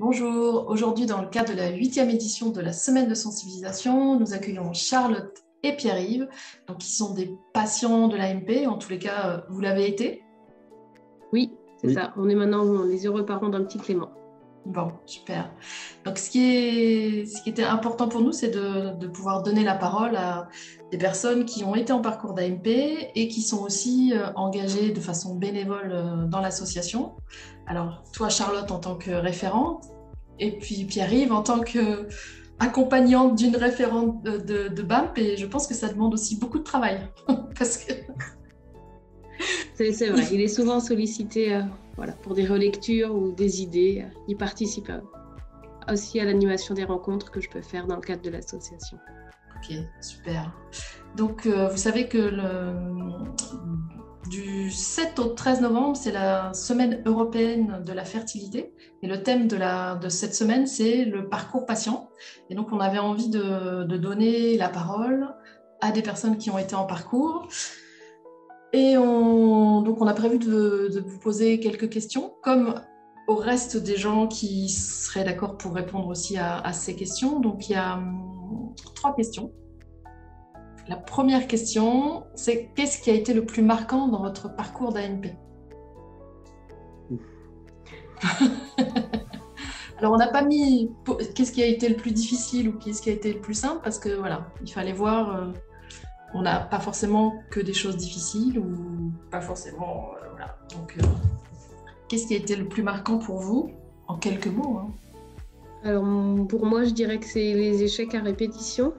Bonjour, aujourd'hui dans le cadre de la 8e édition de la semaine de sensibilisation, nous accueillons Charlotte et Pierre-Yves, donc qui sont des patients de l'AMP, en tous les cas vous l'avez été. Oui, c'est ça, on est maintenant les heureux parents d'un petit Clément. Bon, super. Donc ce qui était important pour nous, c'est de pouvoir donner la parole à des personnes qui ont été en parcours d'AMP et qui sont aussi engagées de façon bénévole dans l'association. Alors toi Charlotte en tant que référente, et puis Pierre-Yves en tant qu'accompagnante d'une référente de BAMP, et je pense que ça demande aussi beaucoup de travail. Parce que... C'est vrai, il est souvent sollicité pour des relectures ou des idées. Il participe aussi à l'animation des rencontres que je peux faire dans le cadre de l'association. Ok, super. Donc vous savez que du 7 au 13 novembre, c'est la semaine européenne de la fertilité. Et le thème de cette semaine, c'est le parcours patient. Et donc, on avait envie de donner la parole à des personnes qui ont été en parcours. Et donc, on a prévu de vous poser quelques questions, comme au reste des gens qui seraient d'accord pour répondre aussi à ces questions. Donc, il y a 3 questions. La première question, c'est qu'est-ce qui a été le plus marquant dans votre parcours d'AMP? Alors, on n'a pas mis qu'est-ce qui a été le plus difficile ou qu'est-ce qui a été le plus simple, parce que voilà, il fallait voir, on n'a pas forcément que des choses difficiles ou pas forcément, voilà. Donc, qu'est-ce qui a été le plus marquant pour vous, en quelques mots, hein? Alors, pour moi, je dirais que c'est les échecs à répétition.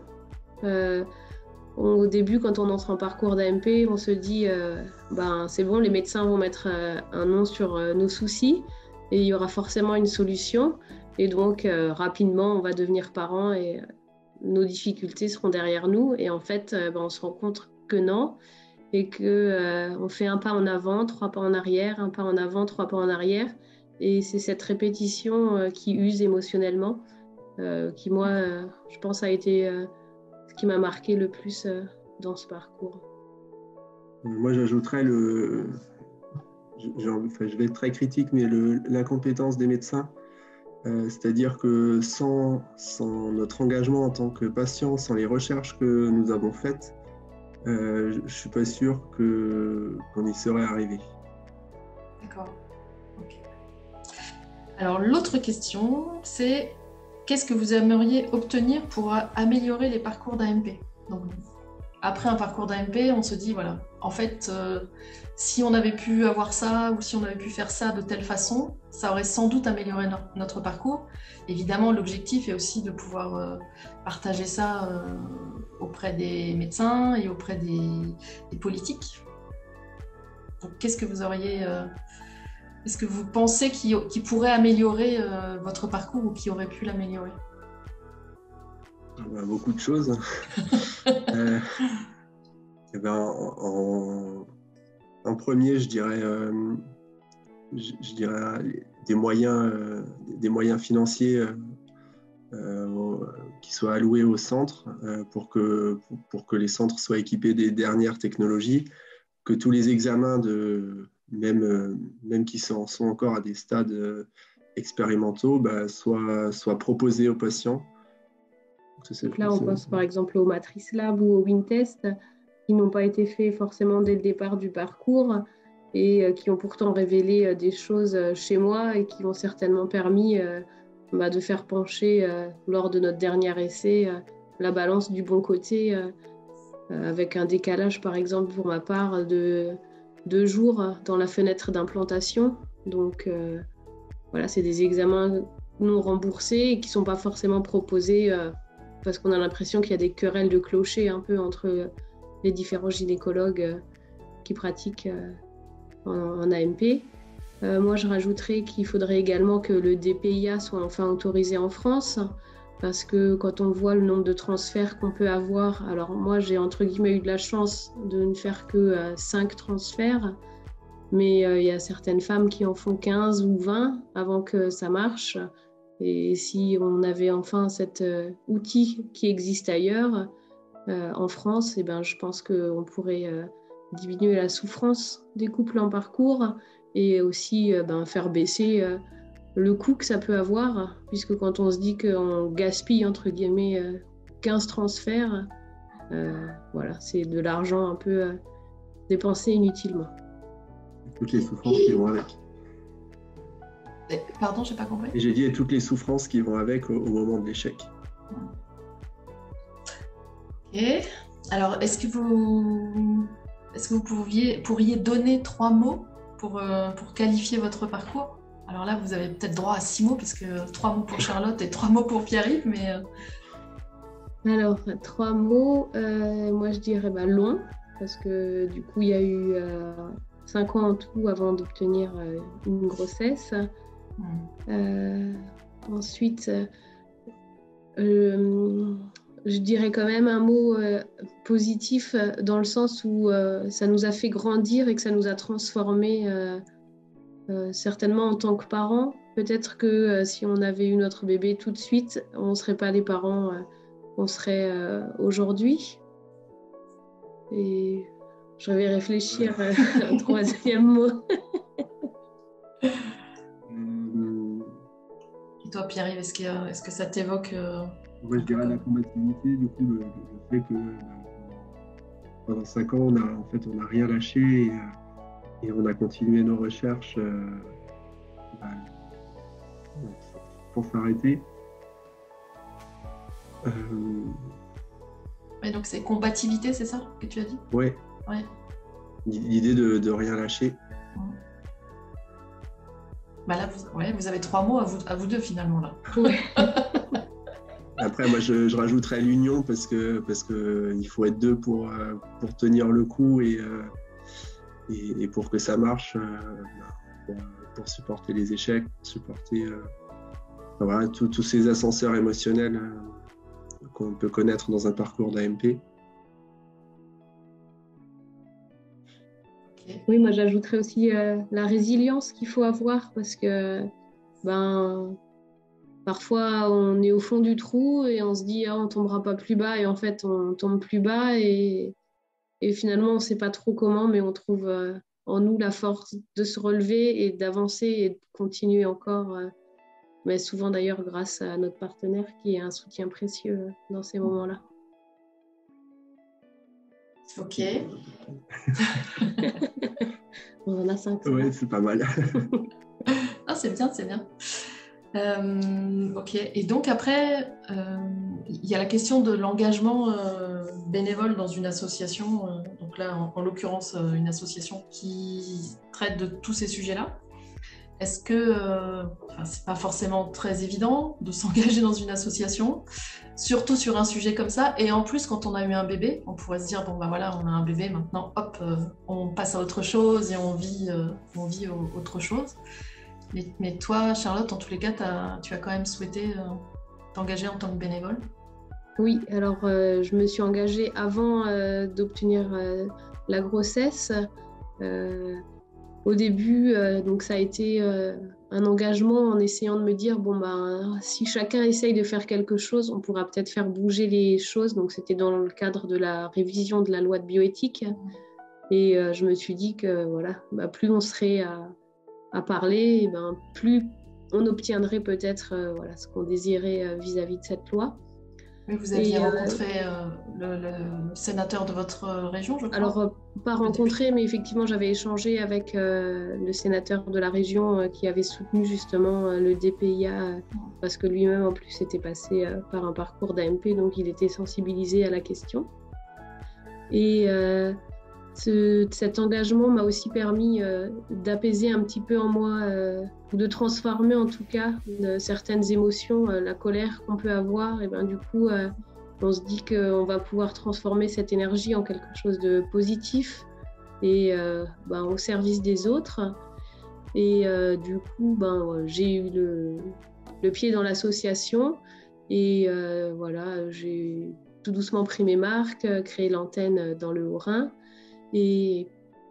Au début, quand on entre en parcours d'AMP, on se dit c'est bon, les médecins vont mettre un nom sur nos soucis et il y aura forcément une solution. Et donc, rapidement, on va devenir parents et nos difficultés seront derrière nous. Et en fait, on se rend compte que non et qu'on fait un pas en avant, 3 pas en arrière, un pas en avant, 3 pas en arrière. Et c'est cette répétition qui use émotionnellement, qui, moi, je pense, a été... ce qui m'a marqué le plus dans ce parcours. Moi, j'ajouterais je vais être très critique, mais l'incompétence des médecins. C'est-à-dire que sans notre engagement en tant que patient, sans les recherches que nous avons faites, je ne suis pas sûr qu'on y serait arrivé. D'accord. Okay. Alors, l'autre question, c'est qu'est-ce que vous aimeriez obtenir pour améliorer les parcours d'AMP? Donc, après un parcours d'AMP, on se dit, voilà, en fait, si on avait pu avoir ça ou si on avait pu faire ça de telle façon, ça aurait sans doute amélioré notre parcours. Évidemment, l'objectif est aussi de pouvoir partager ça auprès des médecins et auprès des politiques. Donc, qu'est-ce que vous auriez... Est-ce que vous pensez qui pourrait améliorer votre parcours ou qui aurait pu l'améliorer? Beaucoup de choses. En premier, je dirais des moyens financiers qui soient alloués au centre pour que les centres soient équipés des dernières technologies, que tous les examens même qui sont encore à des stades expérimentaux, soient proposés aux patients. Donc là, on pense par exemple au Matrice Lab ou au Wintest, qui n'ont pas été faits forcément dès le départ du parcours et qui ont pourtant révélé des choses chez moi et qui ont certainement permis de faire pencher lors de notre dernier essai la balance du bon côté, avec un décalage par exemple pour ma part de 2 jours dans la fenêtre d'implantation. Donc voilà, c'est des examens non remboursés et qui ne sont pas forcément proposés parce qu'on a l'impression qu'il y a des querelles de clocher un peu entre les différents gynécologues qui pratiquent en AMP. Moi, je rajouterais qu'il faudrait également que le DPIA soit enfin autorisé en France, parce que quand on voit le nombre de transferts qu'on peut avoir, alors moi, j'ai entre guillemets eu de la chance de ne faire que 5 transferts, mais il y a certaines femmes qui en font 15 ou 20 avant que ça marche. Et si on avait enfin cet outil qui existe ailleurs, en France, je pense qu'on pourrait diminuer la souffrance des couples en parcours et aussi faire baisser le coût que ça peut avoir, puisque quand on se dit qu'on gaspille, entre guillemets, 15 transferts, voilà, c'est de l'argent un peu dépensé inutilement. Toutes les souffrances qui vont avec. Pardon, j'ai pas compris. Et j'ai dit et toutes les souffrances qui vont avec au moment de l'échec. Ok. Alors, est-ce que vous pourriez donner 3 mots pour qualifier votre parcours? Alors là, vous avez peut-être droit à 6 mots, parce que 3 mots pour Charlotte et 3 mots pour Pierre-Yves, mais... Alors, 3 mots, moi je dirais long, parce que du coup, il y a eu 5 ans en tout avant d'obtenir une grossesse. Ensuite, je dirais quand même un mot positif dans le sens où ça nous a fait grandir et que ça nous a transformés certainement en tant que parents. Peut-être que si on avait eu notre bébé tout de suite, on ne serait pas les parents qu'on serait aujourd'hui. Et je vais réfléchir à un 3e mot. Et toi, Pierre-Yves, est-ce que ça t'évoque Moi, je dirais la combativité, du coup, le fait que pendant 5 ans, on n'a rien lâché et on a continué nos recherches sans s'arrêter. Et donc c'est combativité, c'est ça que tu as dit? Ouais. L'idée de rien lâcher. Bah là, vous avez 3 mots à vous deux finalement là. Après, moi, je rajouterais l'union parce que il faut être 2 pour tenir le coup et pour que ça marche, pour supporter les échecs, supporter voilà, tous ces ascenseurs émotionnels qu'on peut connaître dans un parcours d'AMP. Oui, moi j'ajouterais aussi la résilience qu'il faut avoir, parce que parfois on est au fond du trou et on se dit on tombera pas plus bas, et en fait on tombe plus bas et finalement on ne sait pas trop comment, mais on trouve en nous la force de se relever et d'avancer et de continuer encore, mais souvent d'ailleurs grâce à notre partenaire qui est un soutien précieux dans ces moments-là. Ok. On en a 5. Ouais, c'est pas mal. Ah, c'est bien, c'est bien. Ok. Et donc après, il y a la question de l'engagement bénévole dans une association. Donc là, en l'occurrence, une association qui traite de tous ces sujets-là. Est-ce que c'est pas forcément très évident de s'engager dans une association, surtout sur un sujet comme ça, et en plus quand on a eu un bébé, on pourrait se dire bon bah voilà, on a un bébé, maintenant hop, on passe à autre chose et on vit autre chose. Mais toi, Charlotte, en tous les cas, tu as quand même souhaité t'engager en tant que bénévole? Oui, alors je me suis engagée avant d'obtenir la grossesse. Au début, donc ça a été un engagement en essayant de me dire si chacun essaye de faire quelque chose, on pourra peut-être faire bouger les choses. Donc c'était dans le cadre de la révision de la loi de bioéthique. Et je me suis dit que plus on serait à parler, plus on obtiendrait peut-être ce qu'on désirait vis-à-vis de cette loi. Mais vous aviez rencontré le sénateur de votre région, je crois? Alors, pas rencontré, mais effectivement, j'avais échangé avec le sénateur de la région qui avait soutenu justement le DPIA, parce que lui-même, en plus, était passé par un parcours d'AMP, donc il était sensibilisé à la question. Et cet engagement m'a aussi permis d'apaiser un petit peu en moi, de transformer en tout cas certaines émotions, la colère qu'on peut avoir. Et du coup, on se dit qu'on va pouvoir transformer cette énergie en quelque chose de positif et au service des autres. Et du coup, j'ai eu le pied dans l'association et j'ai tout doucement pris mes marques, créé l'antenne dans le Haut-Rhin. Et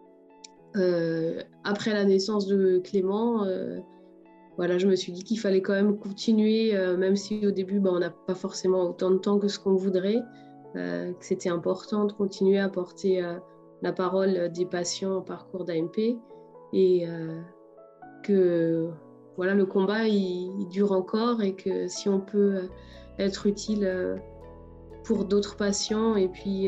après la naissance de Clément, je me suis dit qu'il fallait quand même continuer, même si au début, on n'a pas forcément autant de temps que ce qu'on voudrait, que c'était important de continuer à porter la parole des patients en parcours d'AMP et que voilà, le combat, il dure encore et que si on peut être utile pour d'autres patients et puis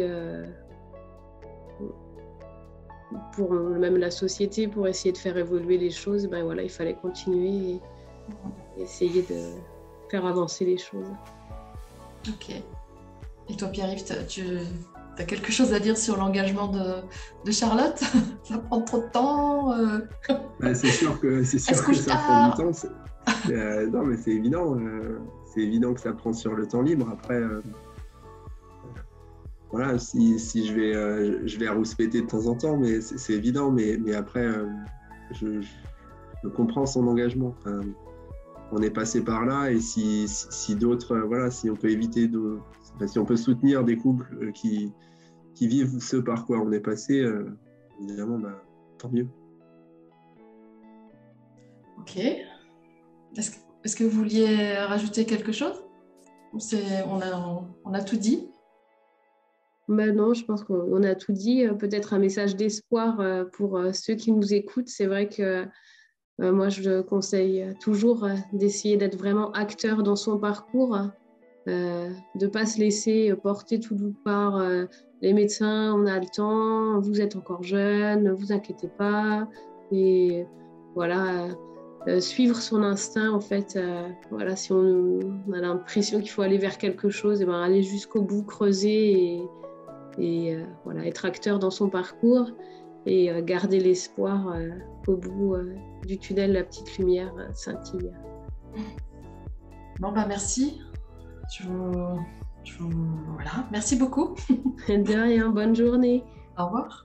pour même la société, pour essayer de faire évoluer les choses, ben voilà, il fallait continuer et essayer de faire avancer les choses. Ok. Et toi, Pierre-Yves, tu as quelque chose à dire sur l'engagement de Charlotte? Ça prend trop de temps C'est sûr que ça prend du temps. Non, mais c'est évident. C'est évident que ça prend sur le temps libre. Après, voilà, si je vais rouspéter de temps en temps, mais c'est évident. Mais après, je comprends son engagement. Enfin, on est passé par là, et si d'autres, voilà, si on peut éviter si on peut soutenir des couples qui vivent ce par quoi on est passé, évidemment, tant mieux. Ok. Est-ce que vous vouliez rajouter quelque chose? On a tout dit? Non, je pense qu'on a tout dit. Peut-être un message d'espoir pour ceux qui nous écoutent. C'est vrai que moi, je conseille toujours d'essayer d'être vraiment acteur dans son parcours, de ne pas se laisser porter tout doux par les médecins. On a le temps, vous êtes encore jeune, ne vous inquiétez pas. Et voilà, suivre son instinct, en fait. Voilà, si on a l'impression qu'il faut aller vers quelque chose, et aller jusqu'au bout, creuser et voilà, être acteur dans son parcours et garder l'espoir qu'au bout du tunnel, la petite lumière scintille. Bon, merci. Voilà. Merci beaucoup. De rien, bonne journée. Au revoir.